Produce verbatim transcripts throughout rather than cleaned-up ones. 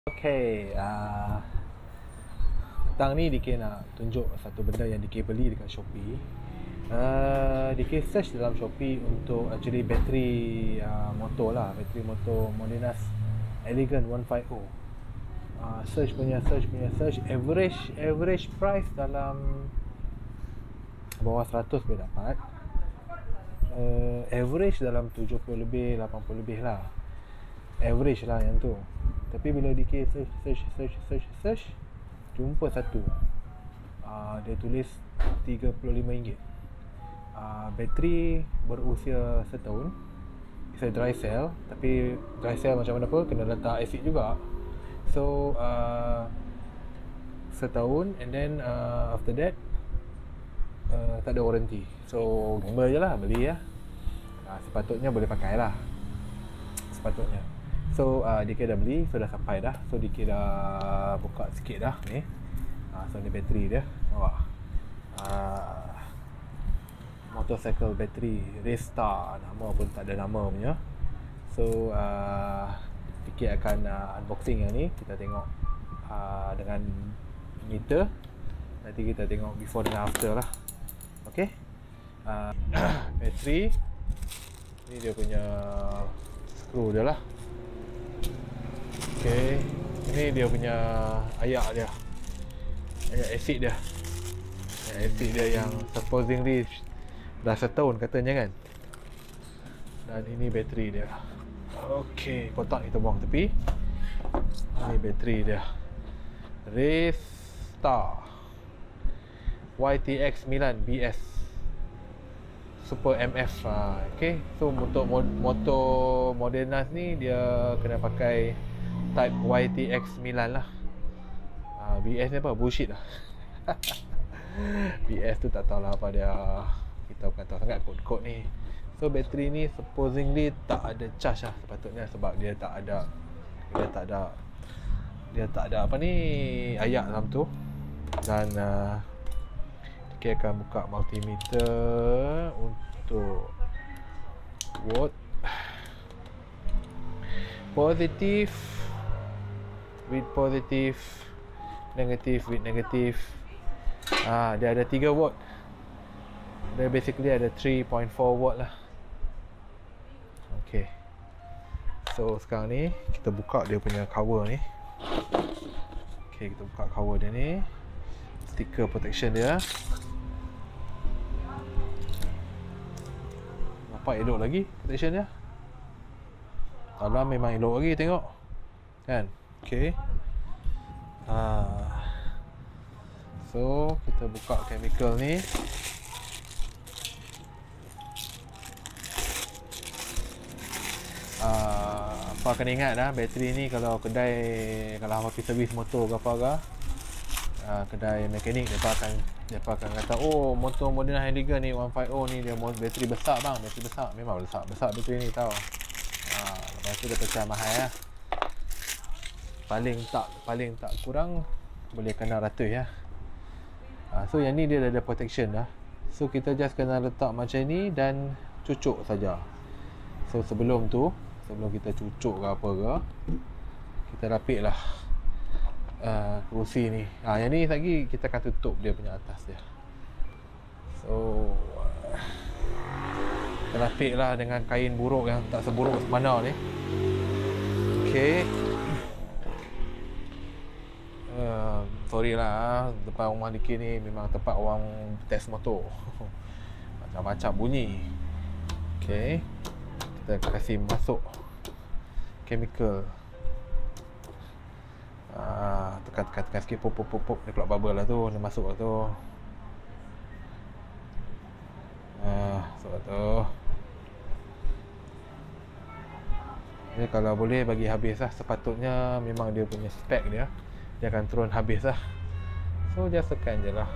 Okay, uh, petang ni D K nak tunjuk satu benda yang D K beli dekat Shopee. uh, D K search dalam Shopee untuk actually bateri uh, motor lah, bateri motor Modenas Elegant seratus lima puluh. uh, Search punya search punya search average average price dalam bawah seratus boleh dapat. uh, Average dalam tujuh puluh lebih, lapan puluh lebih lah, average lah yang tu. Tapi bila D K search search search search search jumpa satu, uh, dia tulis tiga puluh lima ringgit. uh, Bateri berusia setahun, it's a dry cell. Tapi dry cell macam mana pun kena letak acid juga. So uh, setahun, and then uh, after that uh, tak ada warranty. So gambar je lah, beli lah. uh, Sepatutnya boleh pakai lah, sepatutnya. So uh, D K dah beli, so dah sampai dah. So D K dah buka sikit dah ni. uh, So ni bateri dia, nampak? uh, Motorcycle battery Raystar, nama pun tak ada nama punya. So uh, D K akan uh, unboxing yang ni. Kita tengok uh, dengan meter. Nanti kita tengok before dan after lah. Okay, uh, bateri ni dia punya screw dia lah. Okay, ini dia punya ayak dia, ayak acid dia, ayak acid dia yang supposedly dah setahun katanya kan. Dan ini bateri dia. Okay, kotak kita buang tepi. Ini bateri dia, Raystar Y T X sembilan B S Super M F. ha, Okay, so untuk motor Modenas ni dia kena pakai type Y T X sembilan lah. ha, B S ni apa? Bullshit lah. B S tu tak tahulah apa dia. Kita bukan tahu sangat kod-kod ni. So bateri ni supposedly tak ada charge lah sepatutnya, sebab dia tak ada Dia tak ada Dia tak ada apa ni, ayak dalam tu. Dan uh, kita akan buka multimeter untuk watt, positif with positif, negatif with negatif. Ah, dia ada tiga watt. Dia basically ada three point four watt lah. Okay, so sekarang ni kita buka dia punya cover ni. Okay, kita buka cover dia ni, stiker protection dia. Nampak elok lagi protection dia. Dalam memang elok lagi, tengok kan. Okay, ha. So kita buka chemical ni. Uh, apa kena ingat dah, bateri ni kalau kedai, kalau apa pergi servis motor ke apa ke, uh, kedai mekanik, dia akan dia akan kata, oh motor Modenas Elegant ni seratus lima puluh ni dia bateri besar bang, bateri besar. Memang besar, besar bateri ni tau. Uh, lepas tu dia pecah mahal lah. Paling tak paling tak kurang boleh kena ratus ya. Uh, so yang ni dia dah ada protection dah. So kita just kena letak macam ni dan cucuk saja. So sebelum tu, sebelum kita cucuk ke apa ke, kita rapik lah uh, kerusi ni. Ha, yang ni lagi kita akan tutup dia punya atas dia. So uh, kita rapik lah dengan kain buruk yang tak seburuk semana ni. Okay, uh, sorry lah, depan rumah D K ni memang tempat orang test motor. Macam-macam bunyi. Okay, kita kasih masuk chemical. Ah, tekan tekan tekan sikit, pop pop pop pop, dia keluar bubble lah tu, dia masuk lah tu. Ah, masuk lah tu. Jadi kalau boleh bagi habis lah. Sepatutnya memang dia punya spek dia, dia akan turun habis lah. So just tekan je lah.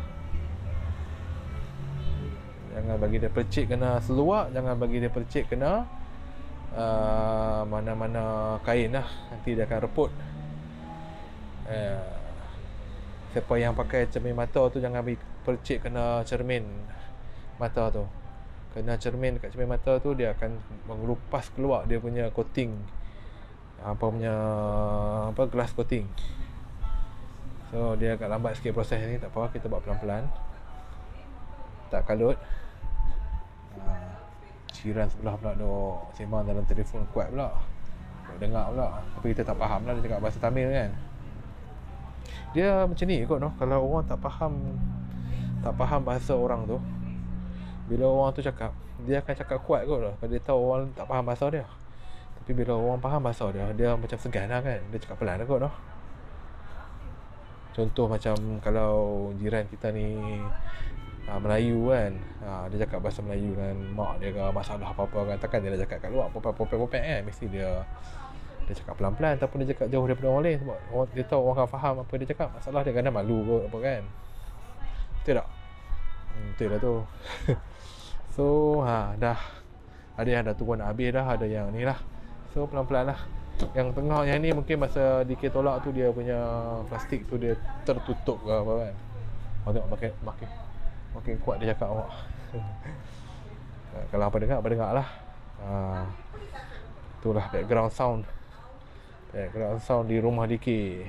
Jangan bagi dia percik kena seluar, jangan bagi dia percik kena uh, mana-mana kain lah. Nanti dia akan reput. uh, Siapa yang pakai cermin mata tu jangan bagi percik kena cermin mata tu. Kena cermin kat cermin mata tu, dia akan mengelupas keluar dia punya coating apa punya apa glass coating. So dia agak lambat sikit proses ni, tak apa, kita buat pelan-pelan. Tak kalut. ha, Jiran sebelah pula duk sembang dalam telefon kuat pula, duk dengar pula, tapi kita tak faham lah dia cakap bahasa Tamil kan. Dia macam ni kot noh, kalau orang tak faham tak faham bahasa orang tu, bila orang tu cakap, dia akan cakap kuat kot lah, kalau dia tahu orang tak faham bahasa dia. Tapi bila orang faham bahasa dia, dia macam segan lah kan, dia cakap pelan lah kot noh. Contoh macam kalau jiran kita ni ha, Melayu kan, ha, dia cakap bahasa Melayu dengan mak dia ke masalah apa-apa kan, takkan dia nak cakap kat luar popek-popek kan, mesti dia dia cakap pelan-pelan, ataupun dia cakap jauh daripada orang lain, sebab orang, dia tahu orang akan faham apa dia cakap. Masalah dia kadang malu kot apa kan, betul tak? Hmm, betul lah tu. So ha, dah ada yang dah turun nak habis dah, ada yang ni lah. So pelan-pelan lah. Yang tengah yang ni mungkin masa dikir tolak tu dia punya plastik tu dia tertutup ke apa kan. Awak tengok makin makin makin kuat dia cakap awak. Kalau apa dengar, apa dengar lah. Ha, itulah background sound. Background sound di rumah D K.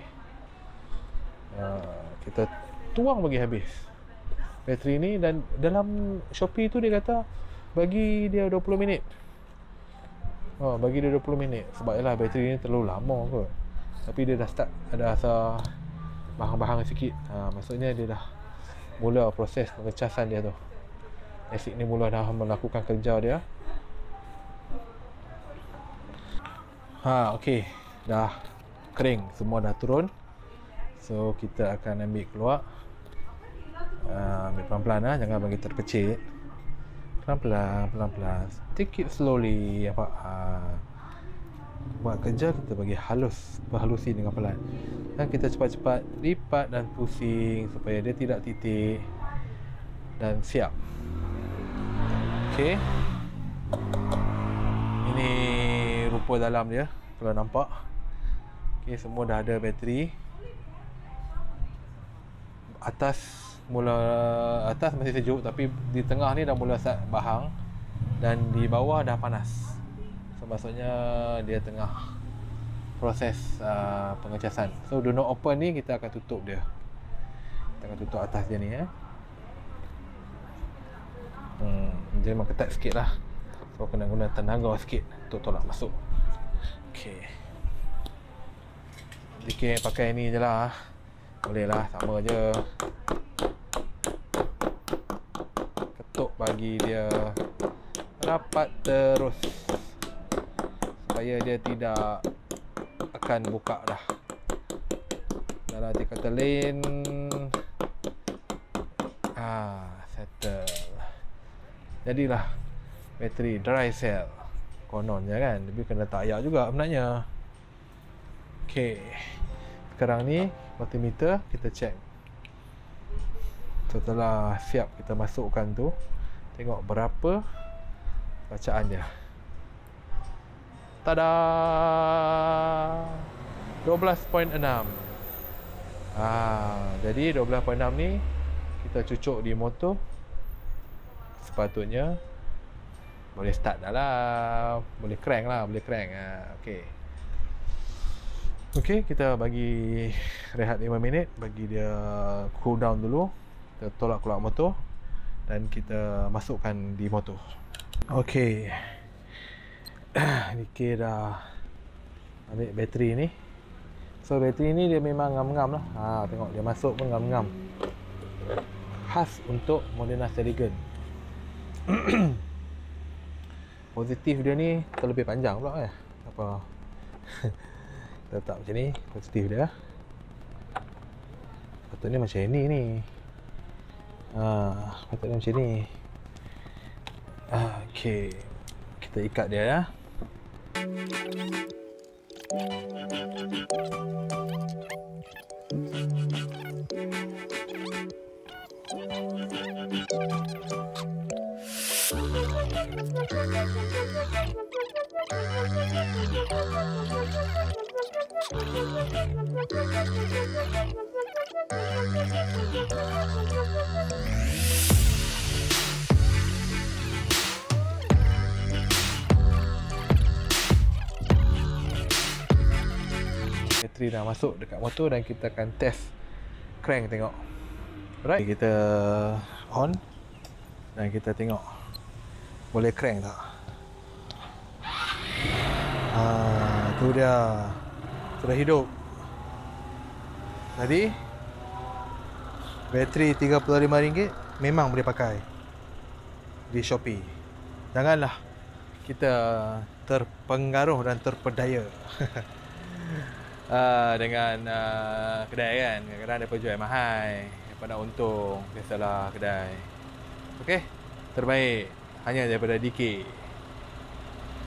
Ha, kita tuang bagi habis bateri ni, dan dalam Shopee tu dia kata bagi dia dua puluh minit. Oh, bagi dia dua puluh minit. Sebab ialah bateri ni terlalu lama kot. Tapi dia dah start ada rasa bahang-bahang sikit. ha, Maksudnya dia dah mula proses pengecasan dia tu. Asid ni mula dah melakukan kerja dia. Ha, okey. Dah kering, semua dah turun. So kita akan ambil keluar. ha, Ambil pelan-pelan lah, jangan bagi terpecit. Pelan-pelan, pelan-pelan. Take it slowly. Apa? Ha. Buat kerja kita bagi halus, berhalusi dengan pelan. Dan kita cepat-cepat lipat dan pusing supaya dia tidak titik dan siap. Okey. Ini rupa dalam dia kalau nampak. Okey, semua dah ada bateri. Atas mula atas masih sejuk, tapi di tengah ni dah mula start bahang, dan di bawah dah panas. So maksudnya dia tengah proses uh, pengecasan. So do not open ni kita akan tutup dia. Kita akan tutup atas dia ni ya. Hmm, dia memang ketat sikit lah. So kena guna tenaga sikit untuk tolak masuk. Okey. D K pakai ni je lah. Boleh lah, sama je. Ketuk bagi dia rapat terus supaya dia tidak akan buka dah. Dan nanti kata lain, ah, settle. Jadilah bateri dry cell kononnya kan, tapi kena tak ayak juga sebenarnya. Okey, sekarang ni multimeter kita check. Setelah siap kita masukkan tu, tengok berapa bacaan dia. Tada! dua belas perpuluhan enam. Ah, jadi dua belas perpuluhan enam ni kita cucuk di motor. Sepatutnya boleh start dah lah. Boleh crank lah, boleh crank. Ah, okey. Okey, kita bagi rehat lima minit, bagi dia cool down dulu. Kita tolak keluar motor dan kita masukkan di motor. Okey. D K dah ambil bateri ni. So bateri ni dia memang ngam-ngam lah. Ha, tengok dia masuk pun ngam-ngam. Khas untuk Modena Stelligen. Positif dia ni terlebih panjang pula eh. Apa? Kita letak macam ni, positif dia. Patutnya macam ni ni. Ha, patutnya macam ni. Ah, okey. Kita ikat dia ya. bateri dah masuk dekat motor dan kita akan test crank tengok. Alright, kita on dan kita tengok boleh crank tak. Ah, tu dia. Sudah hidup. Jadi bateri tiga puluh lima ringgit memang boleh pakai di Shopee. Janganlah kita terpengaruh dan terpedaya uh, dengan uh, kedai kan. Kadang-kadang mereka jual mahal, mereka nak untung, biasalah kedai. Okey, terbaik hanya daripada D K.